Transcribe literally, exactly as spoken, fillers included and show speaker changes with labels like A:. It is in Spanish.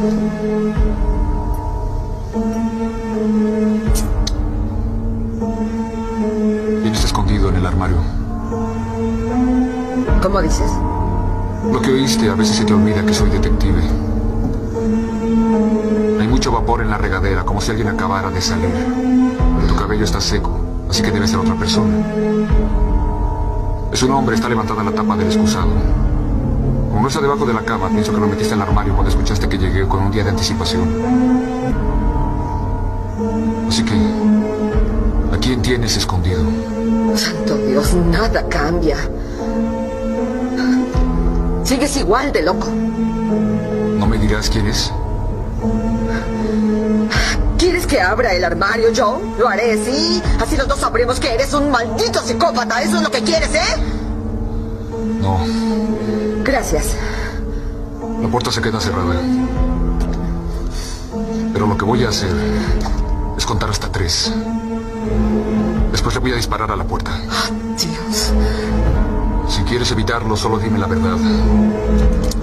A: Vienes escondido en el armario.
B: ¿Cómo dices?
A: Lo que oíste, a veces se te olvida que soy detective. Hay mucho vapor en la regadera, como si alguien acabara de salir. Pero tu cabello está seco, así que debe ser otra persona. Es un hombre, está levantada la tapa del excusado. Como no está debajo de la cama, pienso que lo metiste en el armario cuando escuchaste que llegué con un día de anticipación. Así que, ¿a quién tienes escondido?
B: Santo Dios, nada cambia. Sigues igual de loco.
A: ¿No me dirás quién es?
B: ¿Quieres que abra el armario, Joe? Lo haré, ¿sí? Así los dos sabremos que eres un maldito psicópata. ¿Eso es lo que quieres, eh?
A: No.
B: Gracias.
A: La puerta se queda cerrada. Pero lo que voy a hacer es contar hasta tres. Después le voy a disparar a la puerta.
B: Oh, Dios.
A: Si quieres evitarlo, solo dime la verdad.